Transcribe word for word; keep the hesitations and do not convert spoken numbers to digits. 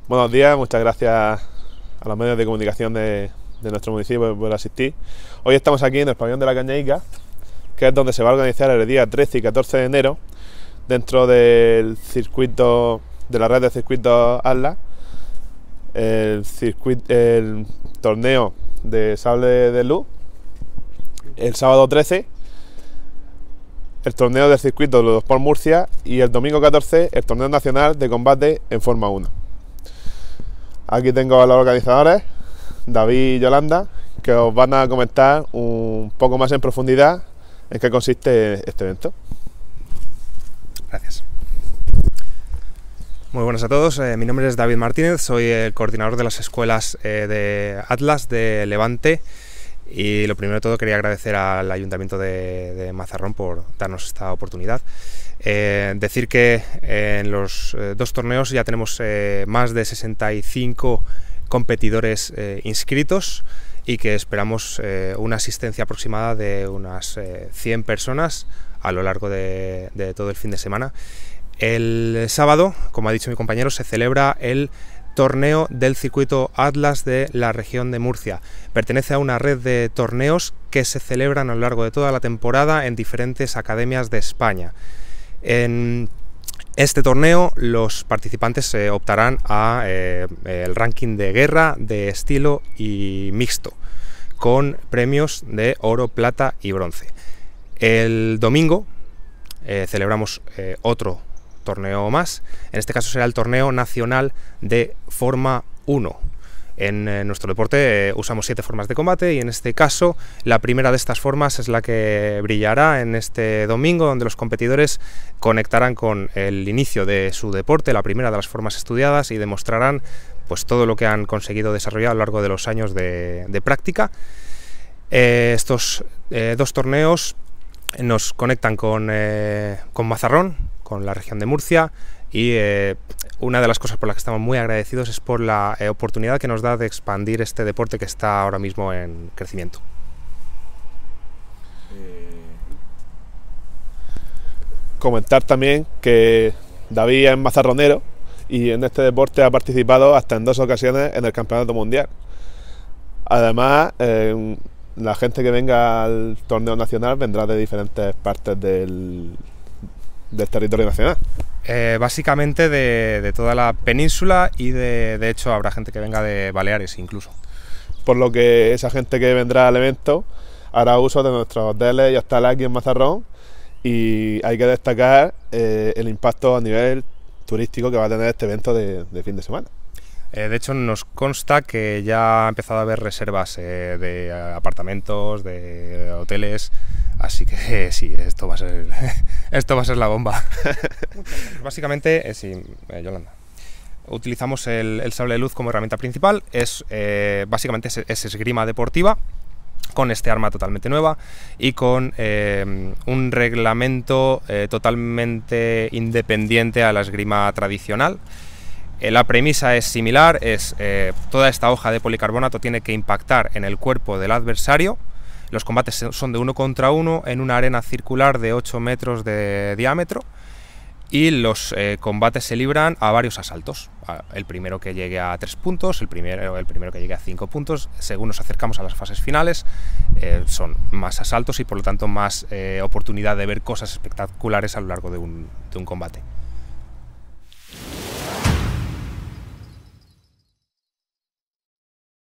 Buenos días, muchas gracias a los medios de comunicación de, de nuestro municipio por asistir. Hoy estamos aquí en el pabellón de la Cañaica, que es donde se va a organizar el día trece y catorce de enero, dentro del circuito de la red de circuitos Atlas, el, circuito, el torneo de sable de luz, el sábado trece, el torneo del circuito Ludosport Murcia y el domingo catorce el torneo nacional de combate en Forma uno. Aquí tengo a los organizadores, David y Yolanda, que os van a comentar un poco más en profundidad en qué consiste este evento. Gracias. Muy buenas a todos, eh, mi nombre es David Martínez, soy el coordinador de las escuelas eh, de Atlas de Levante y lo primero de todo quería agradecer al Ayuntamiento de, de Mazarrón por darnos esta oportunidad. Eh, decir que eh, en los eh, dos torneos ya tenemos eh, más de sesenta y cinco competidores eh, inscritos y que esperamos eh, una asistencia aproximada de unas eh, cien personas a lo largo de, de todo el fin de semana. El sábado, como ha dicho mi compañero, se celebra el torneo del circuito Atlas de la región de Murcia. Pertenece a una red de torneos que se celebran a lo largo de toda la temporada en diferentes academias de España. En este torneo los participantes eh, optarán a eh, el ranking de guerra, de estilo y mixto, con premios de oro, plata y bronce. El domingo eh, celebramos eh, otro torneo más, en este caso será el torneo nacional de Forma uno. En eh, nuestro deporte eh, usamos siete formas de combate y en este caso la primera de estas formas es la que brillará en este domingo, donde los competidores conectarán con el inicio de su deporte, la primera de las formas estudiadas, y demostrarán pues todo lo que han conseguido desarrollar a lo largo de los años de, de práctica. Eh, estos eh, dos torneos nos conectan con, eh, con Mazarrón, con la región de Murcia, y eh, una de las cosas por las que estamos muy agradecidos es por la eh, oportunidad que nos da de expandir este deporte que está ahora mismo en crecimiento. Eh, comentar también que David es mazarronero y en este deporte ha participado hasta en dos ocasiones en el Campeonato Mundial. Además, eh, la gente que venga al torneo nacional vendrá de diferentes partes del, del territorio nacional. Eh, básicamente de, de toda la península y de, de hecho habrá gente que venga de Baleares incluso. Por lo que esa gente que vendrá al evento hará uso de nuestros hoteles y hostales aquí en Mazarrón, y hay que destacar eh, el impacto a nivel turístico que va a tener este evento de, de fin de semana. Eh, de hecho nos consta que ya ha empezado a haber reservas eh, de apartamentos, de hoteles, así que eh, sí, esto va a ser esto va a ser la bomba. Básicamente, eh, sí, eh, Yolanda, utilizamos el, el sable de luz como herramienta principal. Es eh, básicamente es, es esgrima deportiva con este arma totalmente nueva y con eh, un reglamento eh, totalmente independiente a la esgrima tradicional. Eh, la premisa es similar, es eh, toda esta hoja de policarbonato tiene que impactar en el cuerpo del adversario. Los combates son de uno contra uno en una arena circular de ocho metros de diámetro y los eh, combates se libran a varios asaltos. El primero que llegue a tres puntos, el primero, el primero que llegue a cinco puntos. Según nos acercamos a las fases finales, eh, son más asaltos y por lo tanto más eh, oportunidad de ver cosas espectaculares a lo largo de un, de un combate.